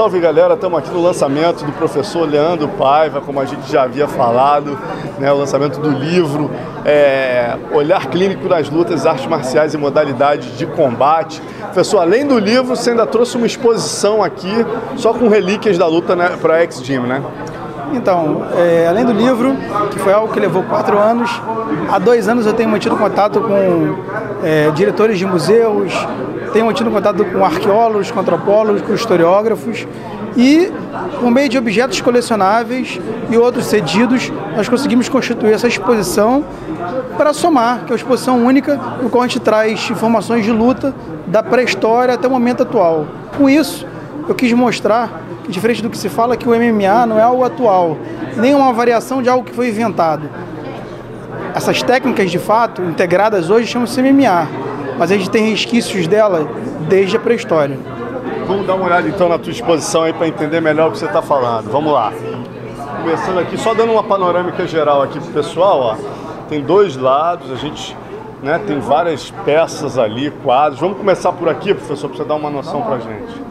salve galera, estamos aqui no lançamento do professor Leandro Paiva, como a gente já havia falado, né, o lançamento do livro Olhar Clínico das Lutas, Artes Marciais e Modalidades de Combate. Professor, além do livro, você ainda trouxe uma exposição aqui, só com relíquias da luta, né, para a X-Gym, né? Então, além do livro, que foi algo que levou 4 anos, há 2 anos eu tenho mantido contato com diretores de museus, tenho mantido contato com arqueólogos, com antropólogos, com historiógrafos, e por meio de objetos colecionáveis e outros cedidos, nós conseguimos constituir essa exposição para somar, que é uma exposição única, no qual a gente traz informações de luta da pré-história até o momento atual. Com isso, eu quis mostrar que, diferente do que se fala, que o MMA não é algo atual, nem uma variação de algo que foi inventado. Essas técnicas, de fato, integradas hoje, chamam-se MMA, mas a gente tem resquícios dela desde a pré-história. Vamos dar uma olhada então na tua exposição aí para entender melhor o que você está falando. Vamos lá. Começando aqui, só dando uma panorâmica geral aqui pro pessoal, ó. Tem 2 lados, a gente, né, tem várias peças ali, quadros. Vamos começar por aqui, professor, para você dar uma noção para a gente.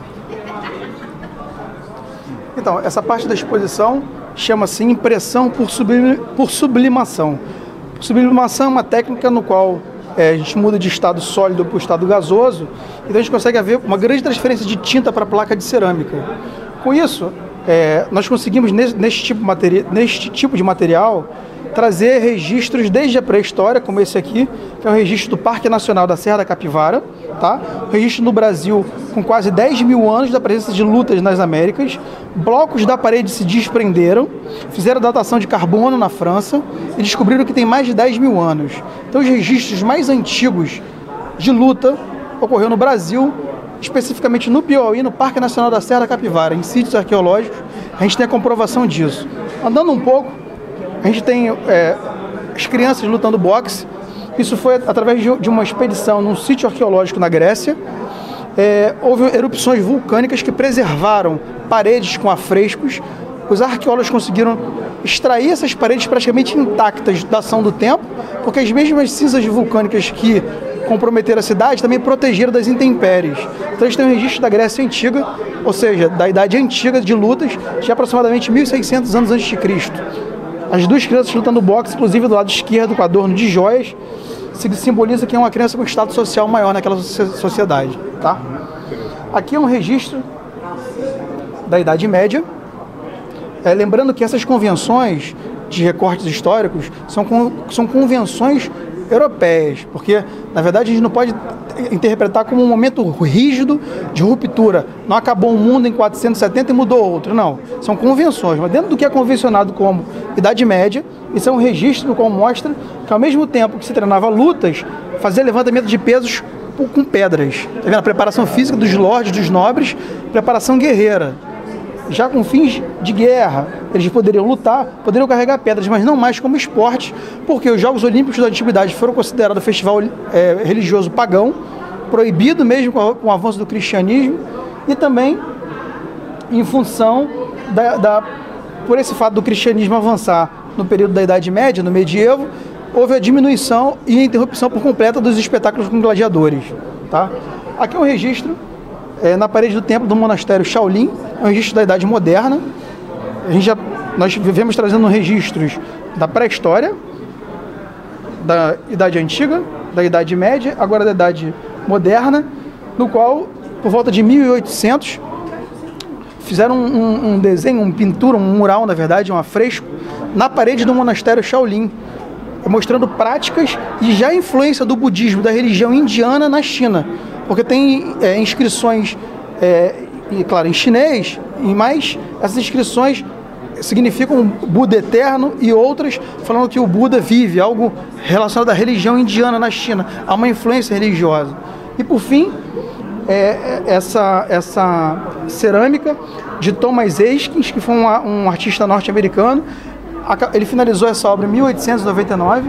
Então, essa parte da exposição chama-se impressão por sublimação. Sublimação é uma técnica no qual a gente muda de estado sólido para o estado gasoso, então a gente consegue ver uma grande transferência de tinta para a placa de cerâmica. Com isso, nós conseguimos, neste tipo de material, trazer registros desde a pré-história, como esse aqui, que é o registro do Parque Nacional da Serra da Capivara, tá? Registro no Brasil com quase 10 mil anos da presença de lutas nas Américas. Blocos da parede se desprenderam, fizeram datação de carbono na França e descobriram que tem mais de 10 mil anos. Então os registros mais antigos de luta ocorreu no Brasil, especificamente no Piauí, no Parque Nacional da Serra da Capivara, em sítios arqueológicos. A gente tem a comprovação disso. Andando um pouco, a gente tem as crianças lutando boxe. Isso foi através de uma expedição num sítio arqueológico na Grécia. Houve erupções vulcânicas que preservaram paredes com afrescos. Os arqueólogos conseguiram extrair essas paredes praticamente intactas da ação do tempo, porque as mesmas cinzas vulcânicas que comprometeram a cidade também protegeram das intempéries. Então a gente tem um registro da Grécia Antiga, ou seja, da Idade Antiga de lutas, de aproximadamente 1.600 anos antes de Cristo. As 2 crianças lutando boxe, inclusive do lado esquerdo, com adorno de joias, simboliza que é uma criança com status social maior naquela sociedade, tá? Aqui é um registro da Idade Média. Lembrando que essas convenções de recortes históricos são convenções europeias, porque, na verdade, a gente não pode interpretar como um momento rígido de ruptura. Não acabou um mundo em 470 e mudou outro, não. São convenções, mas dentro do que é convencionado como Idade Média, isso é um registro no qual mostra que, ao mesmo tempo que se treinava lutas, fazia levantamento de pesos com pedras. Tá vendo? A preparação física dos lordes, dos nobres, preparação guerreira. Já com fins de guerra, eles poderiam lutar, poderiam carregar pedras, mas não mais como esporte, porque os Jogos Olímpicos da Antiguidade foram considerados um festival religioso pagão, proibido mesmo com o avanço do cristianismo, e também em função por esse fato do cristianismo avançar no período da Idade Média, no medievo, houve a diminuição e a interrupção por completa dos espetáculos com gladiadores. Tá? Aqui é um registro na parede do templo do monastério Shaolin, é um registro da Idade Moderna. Nós vivemos trazendo registros da pré-história, da Idade Antiga, da Idade Média, agora da Idade Moderna, no qual, por volta de 1800, fizeram um desenho, uma pintura, um mural, na verdade, um afresco, na parede do monastério Shaolin, mostrando práticas e já influência do budismo, da religião indiana na China. Porque tem inscrições, claro, em chinês, mas essas inscrições significam Buda eterno e outras falando que o Buda vive, algo relacionado à religião indiana na China. Há uma influência religiosa. E, por fim, essa cerâmica de Thomas Eakins, que foi um artista norte-americano. Ele finalizou essa obra em 1899.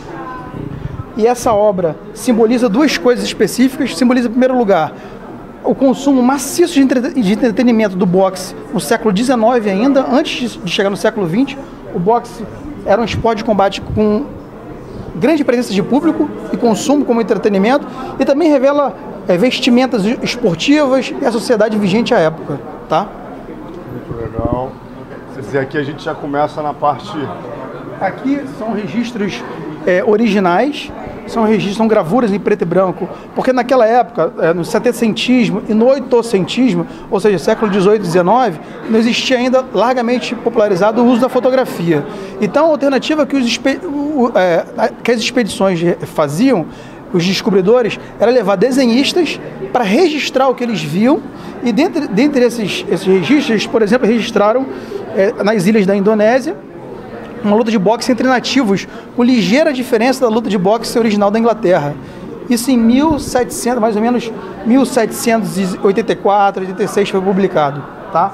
E essa obra simboliza 2 coisas específicas. Simboliza, em primeiro lugar, o consumo maciço de entretenimento do boxe no século XIX ainda, antes de chegar no século XX. O boxe era um esporte de combate com grande presença de público e consumo como entretenimento, e também revela vestimentas esportivas e a sociedade vigente à época. tá? Muito legal. Quer dizer, aqui a gente já começa na parte... Aqui são registros originais, são gravuras em preto e branco, porque naquela época, no setecentismo e no oitocentismo, ou seja, século XVIII e XIX, não existia ainda largamente popularizado o uso da fotografia. Então, a alternativa que as expedições faziam, os descobridores, era levar desenhistas para registrar o que eles viam, e dentre esses registros, eles, por exemplo, registraram nas ilhas da Indonésia uma luta de boxe entre nativos, com ligeira diferença da luta de boxe original da Inglaterra. Isso em 1700, mais ou menos 1784, 86 foi publicado, tá?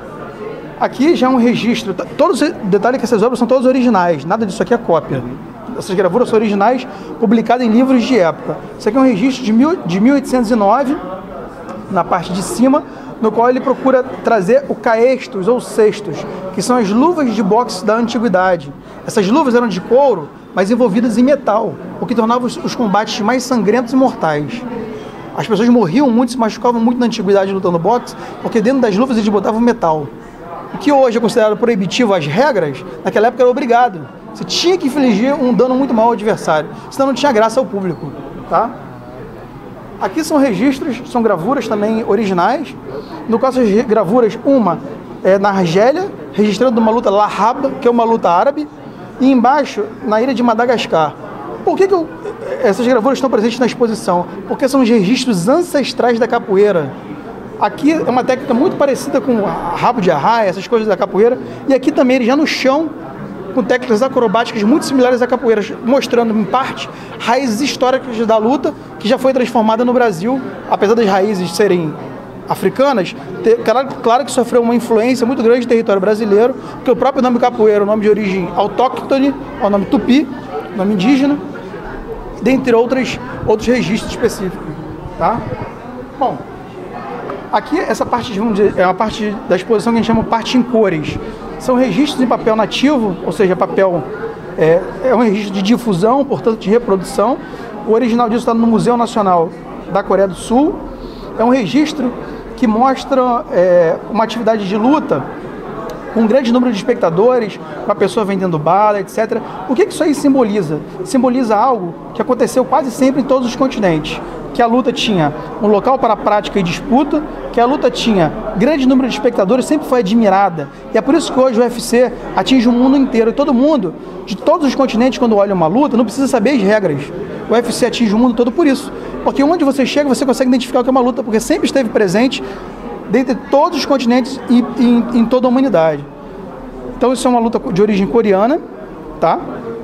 Aqui já é um registro, detalhe que essas obras são todas originais, nada disso aqui é cópia. Essas gravuras são originais, publicadas em livros de época. Isso aqui é um registro de 1809, na parte de cima, no qual ele procura trazer o caestus ou cestus, que são as luvas de boxe da antiguidade. Essas luvas eram de couro, mas envolvidas em metal, o que tornava os combates mais sangrentos e mortais. As pessoas morriam muito, se machucavam muito na antiguidade lutando boxe, porque dentro das luvas eles botavam metal. O que hoje é considerado proibitivo, as regras, naquela época era obrigado. Você tinha que infligir um dano muito maior ao adversário, senão não tinha graça ao público, tá? Aqui são registros, são gravuras também originais. No caso das gravuras, uma é na Argélia, registrando uma luta Lahab, que é uma luta árabe, e embaixo, na ilha de Madagascar. Por que essas gravuras estão presentes na exposição? Porque são os registros ancestrais da capoeira. Aqui é uma técnica muito parecida com rabo de arraia, essas coisas da capoeira, e aqui também, ele já no chão, com técnicas acrobáticas muito similares à capoeira, mostrando, em parte, raízes históricas da luta, que já foi transformada no Brasil, apesar das raízes serem africanas, claro que sofreu uma influência muito grande do território brasileiro, porque o próprio nome capoeira é um nome de origem autóctone, é um nome tupi, nome indígena, dentre outros registros específicos, tá? Bom, aqui essa parte é uma parte da exposição que a gente chama de parte em cores. São registros em papel nativo, ou seja, papel é um registro de difusão, portanto de reprodução. O original disso está no Museu Nacional da Coreia do Sul. É um registro que mostra uma atividade de luta com um grande número de espectadores, uma pessoa vendendo bala, etc. O que isso aí simboliza? Simboliza algo que aconteceu quase sempre em todos os continentes. Que a luta tinha um local para prática e disputa, que a luta tinha grande número de espectadores, sempre foi admirada. E é por isso que hoje o UFC atinge o mundo inteiro. E todo mundo, de todos os continentes, quando olha uma luta, não precisa saber as regras. O UFC atinge o mundo todo por isso. Porque onde você chega, você consegue identificar o que é uma luta, porque sempre esteve presente dentre todos os continentes e em toda a humanidade. Então isso é uma luta de origem coreana, tá?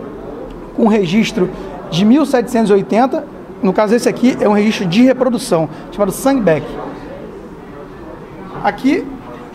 Com registro de 1780. No caso, esse aqui é um registro de reprodução, chamado Sangbek. Aqui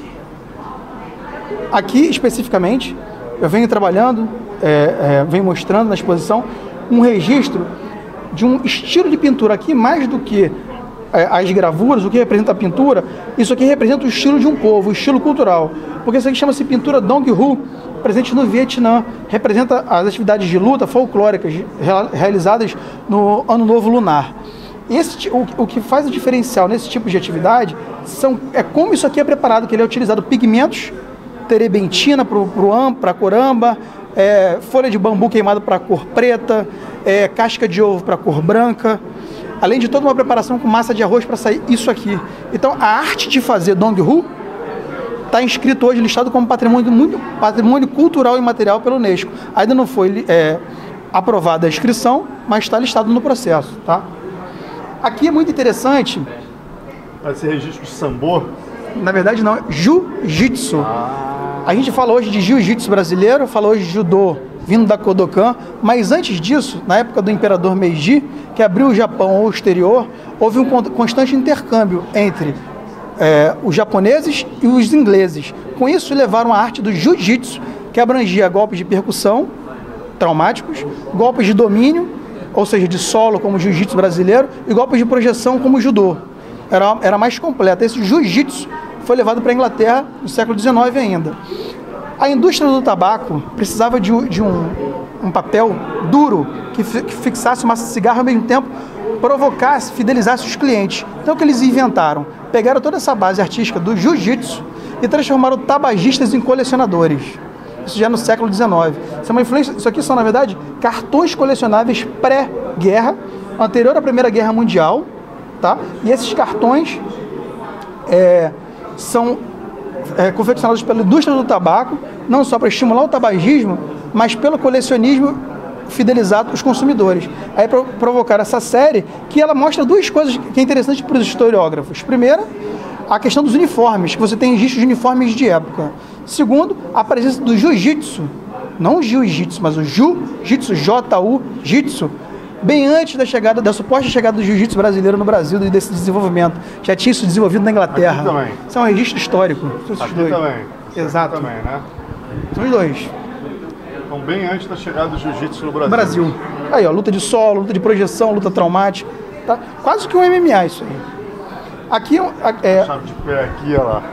especificamente, eu venho trabalhando, venho mostrando na exposição, um registro de um estilo de pintura. Aqui, mais do que as gravuras, o que representa a pintura, isso aqui representa o estilo de um povo, o estilo cultural. Porque isso aqui chama-se pintura Dong Hu, presente no Vietnã, representa as atividades de luta folclóricas realizadas no Ano Novo Lunar. O que faz o diferencial nesse tipo de atividade é como isso aqui é preparado, que ele é utilizado pigmentos, terebentina para coramba, folha de bambu queimada para cor preta, casca de ovo para cor branca, além de toda uma preparação com massa de arroz para sair isso aqui. Então a arte de fazer Dong Hu está inscrito hoje, listado como patrimônio cultural e material pela Unesco. Ainda não foi aprovada a inscrição, mas está listado no processo, tá? Aqui é muito interessante. Esse registro de sambo? Na verdade não, é jiu-jitsu. A gente fala hoje de jiu-jitsu brasileiro, fala hoje de judô vindo da Kodokan, mas antes disso, na época do imperador Meiji, que abriu o Japão ao exterior, houve um constante intercâmbio entre os japoneses e os ingleses. Com isso, levaram a arte do jiu-jitsu, que abrangia golpes de percussão, traumáticos, golpes de domínio, ou seja, de solo, como o jiu-jitsu brasileiro, e golpes de projeção, como o judô. Era mais completo. Esse jiu-jitsu foi levado para a Inglaterra no século XIX ainda. A indústria do tabaco precisava de um papel duro que fixasse o maço de cigarro, ao mesmo tempo provocasse, fidelizasse os clientes. Então o que eles inventaram? Pegaram toda essa base artística do jiu-jitsu e transformaram tabagistas em colecionadores. Isso já no século XIX. Isso é uma influência. Isso aqui são, na verdade, cartões colecionáveis pré-guerra, anterior à Primeira Guerra Mundial, tá? E esses cartões são confeccionados pela indústria do tabaco, não só para estimular o tabagismo, mas pelo colecionismo fidelizado os consumidores. Aí provocar essa série que ela mostra duas coisas que é interessante para os historiógrafos. Primeiro, a questão dos uniformes, que você tem registros de uniformes de época. Segundo, a presença do jiu-jitsu, não o jiu-jitsu, mas o jiu-jitsu, J-U-jitsu, bem antes da suposta chegada do jiu-jitsu brasileiro no Brasil e desse desenvolvimento. Já tinha isso desenvolvido na Inglaterra. Aqui também. Isso é um registro histórico. Aqui também. Exato. Aqui também, né? São os dois. Então, bem antes da chegada do jiu-jitsu no Brasil. Aí, ó, luta de solo, luta de projeção, luta traumática. Tá? Quase que um MMA isso aí. Aqui chave de pé aqui, olha lá.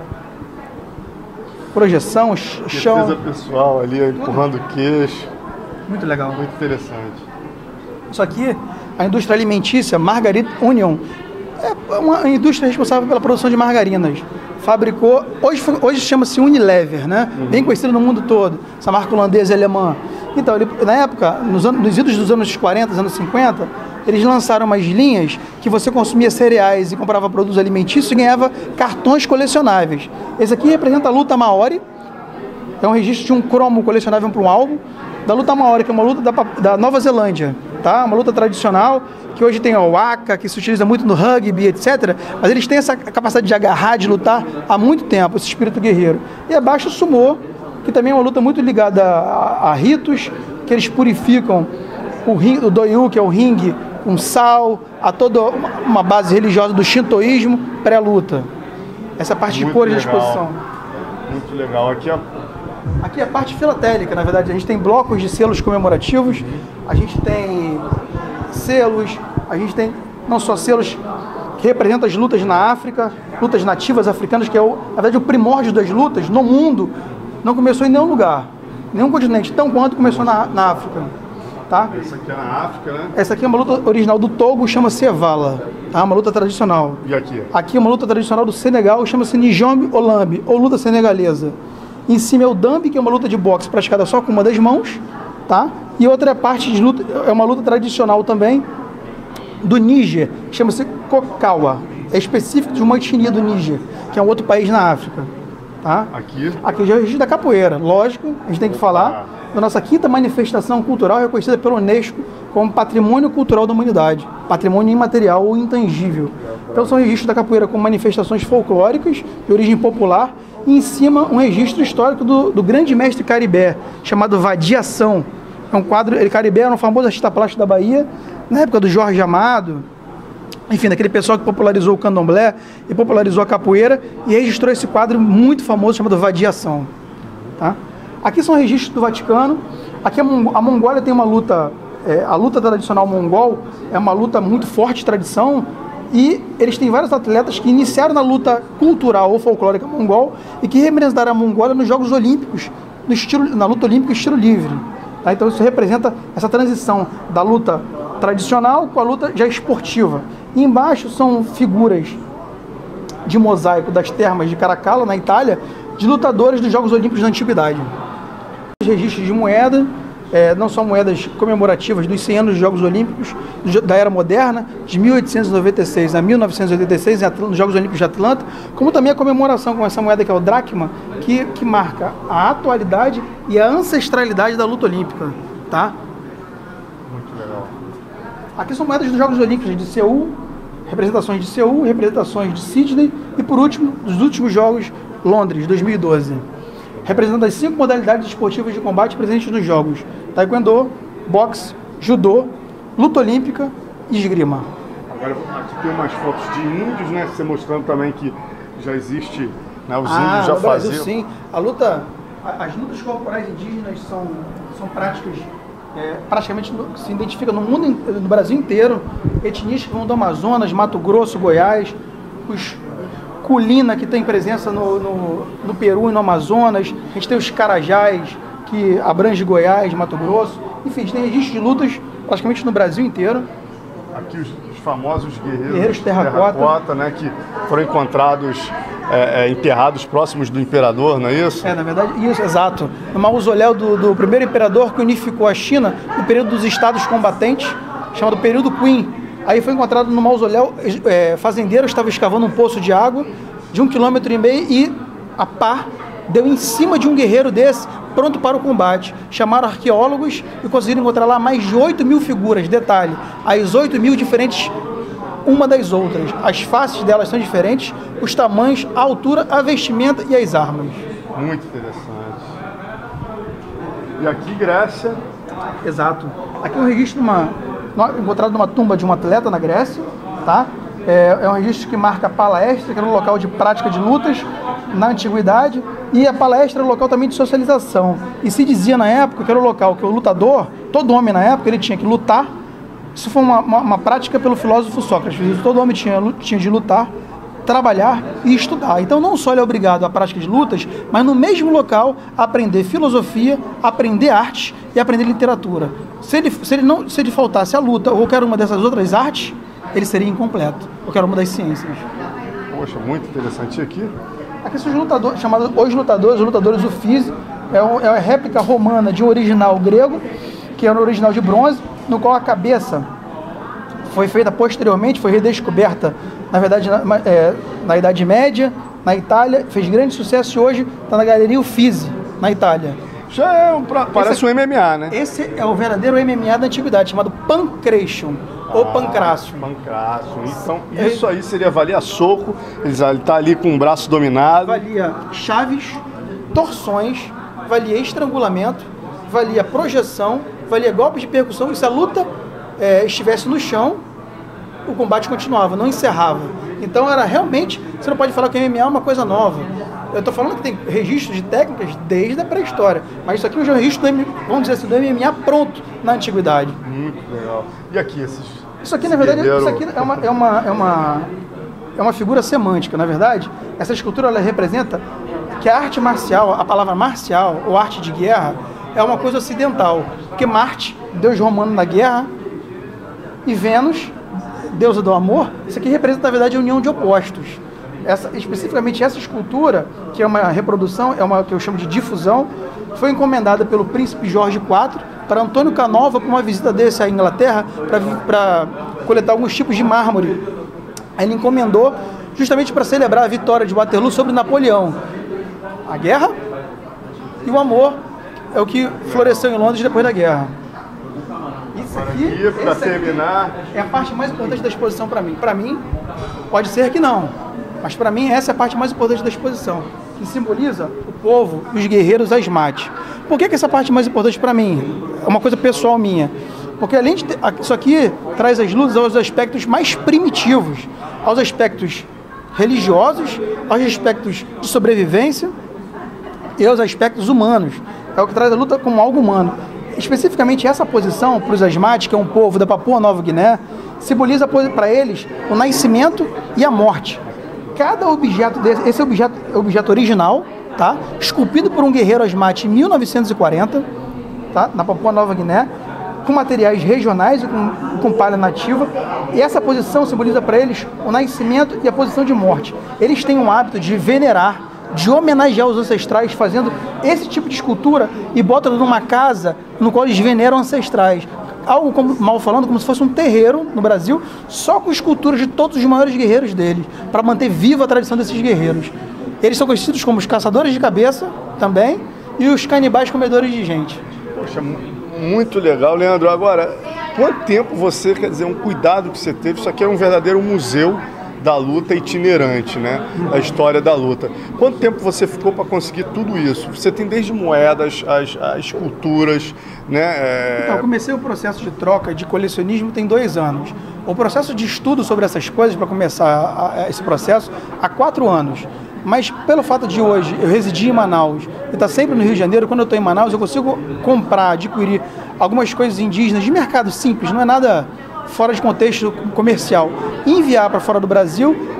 Projeção, chão. Defesa pessoal ali, empurrando o queixo. Muito legal. Muito interessante. Isso aqui, a indústria alimentícia Margarine Union, é uma indústria responsável pela produção de margarinas. Fabricou, hoje chama-se Unilever, né? Bem conhecido no mundo todo, essa marca holandesa e alemã. Então, na época, nos idos dos anos 40, anos 50, eles lançaram umas linhas que você consumia cereais e comprava produtos alimentícios e ganhava cartões colecionáveis. Esse aqui representa a luta Maori, é um registro de um cromo colecionável para um álbum, da luta Maori, que é uma luta da Nova Zelândia, tá? Uma luta tradicional, que hoje tem o waka, que se utiliza muito no rugby, etc. Mas eles têm essa capacidade de agarrar, de lutar há muito tempo, esse espírito guerreiro. E abaixo o sumô, que também é uma luta muito ligada a ritos, que eles purificam o doyu, que é o ringue, com sal, a toda uma base religiosa do shintoísmo pré-luta. Essa parte de cores da exposição. Muito legal. Aqui é a parte filatélica, na verdade. A gente tem blocos de selos comemorativos, a gente tem selos, a gente tem não só selos que representam as lutas na África, lutas nativas africanas, que é, na verdade, o primórdio das lutas no mundo. Não começou em nenhum lugar, nenhum continente, tão quanto começou na África. Tá? Essa aqui é na África, né? Essa aqui é uma luta original do Togo, chama-se Evala, tá? Uma luta tradicional. E aqui? Aqui é uma luta tradicional do Senegal, chama-se Nijombe Olambe, ou luta senegalesa. Em cima é o Dambi, que é uma luta de boxe praticada só com uma das mãos, tá? E outra parte de luta, é uma luta tradicional também do Níger, que chama-se Kokawa. É específico de uma etnia do Níger, que é um outro país na África. Tá? Aqui já é o registro da capoeira. Lógico, a gente tem que falar da nossa quinta manifestação cultural reconhecida pela Unesco como Patrimônio Cultural da Humanidade, patrimônio imaterial ou intangível. Então são registros da capoeira com manifestações folclóricas de origem popular e em cima um registro histórico do grande mestre caribé, chamado Vadiação. É um quadro, Caribé era um famoso artista plástico da Bahia, na época do Jorge Amado, enfim, daquele pessoal que popularizou o candomblé e popularizou a capoeira e registrou esse quadro muito famoso chamado Vadiação. Tá? Aqui são registros do Vaticano. Aqui a Mongólia tem uma luta, a luta tradicional mongol é uma luta muito forte de tradição e eles têm vários atletas que iniciaram na luta cultural ou folclórica mongol e que representaram a Mongólia nos Jogos Olímpicos, na luta olímpica estilo livre. Tá? Então isso representa essa transição da luta tradicional com a luta já esportiva. E embaixo são figuras de mosaico das termas de Caracalla, na Itália, de lutadores dos Jogos Olímpicos da Antiguidade. Os registros de moeda, não só moedas comemorativas dos 100 anos dos Jogos Olímpicos da Era Moderna, de 1896 a 1986, nos Jogos Olímpicos de Atlanta, como também a comemoração com essa moeda que é o dracma, que marca a atualidade e a ancestralidade da luta olímpica. Tá? Aqui são moedas dos Jogos Olímpicos de Seul, representações de Seul, representações de Sydney e, por último, dos últimos Jogos, Londres, 2012. Representando as 5 modalidades esportivas de combate presentes nos Jogos: Taekwondo, boxe, judô, luta olímpica e esgrima. Agora aqui tem umas fotos de índios, né? Você mostrando também que já existe, né? Os índios já faziam. Sim, as lutas corporais indígenas são práticas praticamente se identifica no Brasil inteiro, etnias que vão do Amazonas, Mato Grosso, Goiás, culina, que tem presença no Peru e no Amazonas. A gente tem os carajás, que abrange Goiás, Mato Grosso. Enfim, a gente tem registros de lutas praticamente no Brasil inteiro. Aqui os famosos guerreiros terracota, né, que foram encontrados enterrados próximos do imperador, não é isso? Na verdade, isso, exato. No mausoléu do primeiro imperador que unificou a China no período dos estados combatentes, chamado período Qin. Aí foi encontrado no mausoléu, fazendeiros estavam escavando um poço de água de 1,5 km e a pá deu em cima de um guerreiro desse, pronto para o combate. Chamaram arqueólogos e conseguiram encontrar lá mais de 8.000 figuras. Detalhe, as 8.000 diferentes uma das outras. As faces delas são diferentes, os tamanhos, a altura, a vestimenta e as armas. Muito interessante. E aqui, Grécia? Exato. Aqui é um registro encontrado numa tumba de um atleta na Grécia, tá? É um registro que marca a palestra, que era um local de prática de lutas na antiguidade, e a palestra era um local também de socialização. E se dizia na época que era o local que o lutador, todo homem na época, ele tinha que lutar. Isso foi uma prática pelo filósofo Sócrates. Todo homem tinha de lutar, trabalhar e estudar. Então não só ele é obrigado à prática de lutas, mas no mesmo local aprender filosofia, aprender arte e aprender literatura. Se ele faltasse a luta ou qualquer uma dessas outras artes, ele seria incompleto, qualquer uma das ciências. Poxa, muito interessante. E aqui? Aqui são os lutadores, chamados os lutadores Uffizi. É uma réplica romana de um original grego, que era um original de bronze, no qual a cabeça foi feita posteriormente, foi redescoberta, na verdade, na Idade Média, na Itália, fez grande sucesso e hoje está na Galeria Uffizi, na Itália. Já parece um MMA, né? Esse é o verdadeiro MMA da antiguidade, chamado Pancration, ou Pancrácio. Pancrácio. Então, isso aí seria valia soco, ele está ali com o braço dominado. Valia chaves, torções, valia estrangulamento, valia projeção, valia golpes de percussão, e se a luta estivesse no chão, o combate continuava, não encerrava. Então era realmente, você não pode falar que o MMA é uma coisa nova. Eu estou falando que tem registros de técnicas desde a pré-história, mas isso aqui é um registro, vamos dizer assim, do MMA pronto na antiguidade. Muito legal. E aqui Isso aqui, na verdade, isso aqui é uma figura semântica, na verdade. Essa escultura, ela representa que a arte marcial, a palavra marcial, ou arte de guerra, é uma coisa ocidental. Porque Marte, deus romano da guerra, e Vênus, deusa do amor, isso aqui representa, na verdade, a união de opostos. Especificamente essa escultura, que é uma reprodução, é uma que eu chamo de difusão, foi encomendada pelo príncipe Jorge IV para Antônio Canova para uma visita desse à Inglaterra para coletar alguns tipos de mármore. Ele encomendou justamente para celebrar a vitória de Waterloo sobre Napoleão. A guerra e o amor é o que floresceu em Londres depois da guerra. Isso aqui, para terminar, é a parte mais importante da exposição para mim. Para mim, pode ser que não, mas para mim essa é a parte mais importante da exposição, que simboliza o povo e os guerreiros asmate. Por que essa parte é mais importante para mim? É uma coisa pessoal minha. Porque além de isso aqui traz as lutas aos aspectos mais primitivos, aos aspectos religiosos, aos aspectos de sobrevivência e aos aspectos humanos. É o que traz a luta como algo humano. Especificamente essa posição para os asmates, que é um povo da Papua Nova Guiné, simboliza para eles o nascimento e a morte. Cada objeto desse, esse é o objeto original, tá? Esculpido por um guerreiro asmate em 1940, tá? Na Papua Nova Guiné, com materiais regionais e com palha nativa. E essa posição simboliza para eles o nascimento e a posição de morte. Eles têm um hábito de venerar, de homenagear os ancestrais, fazendo esse tipo de escultura e botam numa casa no qual eles veneram ancestrais. Algo, mal falando, como se fosse um terreiro no Brasil, só com esculturas de todos os maiores guerreiros deles, para manter viva a tradição desses guerreiros. Eles são conhecidos como os caçadores de cabeça, também, e os canibais comedores de gente. Poxa, muito legal, Leandro. Agora, quanto tempo você, quer dizer, um cuidado que você teve, isso aqui é um verdadeiro museu da luta itinerante, né? A história da luta. Quanto tempo você ficou para conseguir tudo isso? Você tem desde moedas, as esculturas, né? Então, eu comecei o processo de troca de colecionismo tem 2 anos. O processo de estudo sobre essas coisas, para começar esse processo, há 4 anos. Mas pelo fato de hoje eu residir em Manaus e estar sempre no Rio de Janeiro, quando eu estou em Manaus eu consigo comprar, adquirir algumas coisas indígenas de mercado simples, não é nada fora de contexto comercial, enviar para fora do Brasil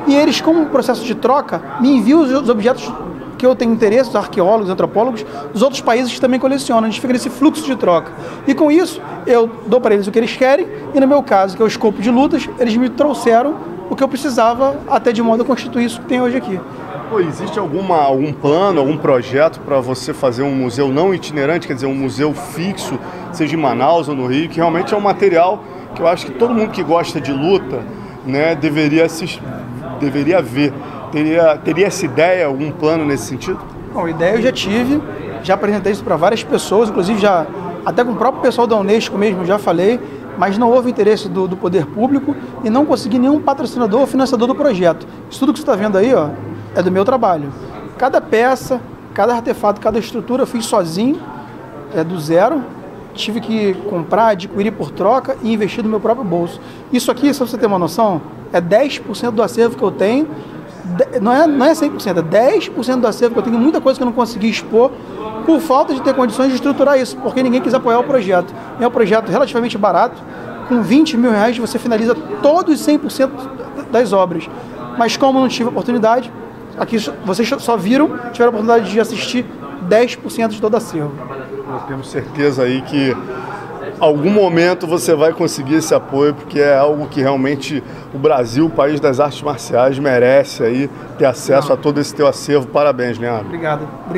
e eles, como processo de troca, me enviam os objetos que eu tenho interesse, os arqueólogos, antropólogos, dos outros países que também colecionam. A gente fica nesse fluxo de troca. E com isso, eu dou para eles o que eles querem, e no meu caso, que é o escopo de lutas, eles me trouxeram o que eu precisava, até de modo a constituir isso que tem hoje aqui. Pô, existe algum plano, algum projeto para você fazer um museu não itinerante, quer dizer, um museu fixo, seja em Manaus ou no Rio, que realmente é um material que eu acho que todo mundo que gosta de luta, né, deveria ver. Teria essa ideia, algum plano nesse sentido? Bom, a ideia eu já tive, já apresentei isso para várias pessoas, inclusive já até com o próprio pessoal da Unesco mesmo, já falei, mas não houve interesse do poder público e não consegui nenhum patrocinador ou financiador do projeto. Isso tudo que você está vendo aí, ó, é do meu trabalho. Cada peça, cada artefato, cada estrutura eu fiz sozinho, do zero. Tive que comprar, adquirir por troca e investir no meu próprio bolso. Isso aqui, se você ter uma noção, é 10% do acervo que eu tenho. Não é 100%, é 10% do acervo que eu tenho. Muita coisa que eu não consegui expor por falta de ter condições de estruturar isso, porque ninguém quis apoiar o projeto. É um projeto relativamente barato, com 20 mil reais você finaliza todos os 100% das obras. Mas como não tive oportunidade, aqui vocês só tiveram a oportunidade de assistir 10% de todo o acervo. Eu tenho certeza aí que algum momento você vai conseguir esse apoio, porque é algo que realmente o Brasil, o país das artes marciais, merece aí ter acesso a todo esse teu acervo. Parabéns, Leandro. Obrigado.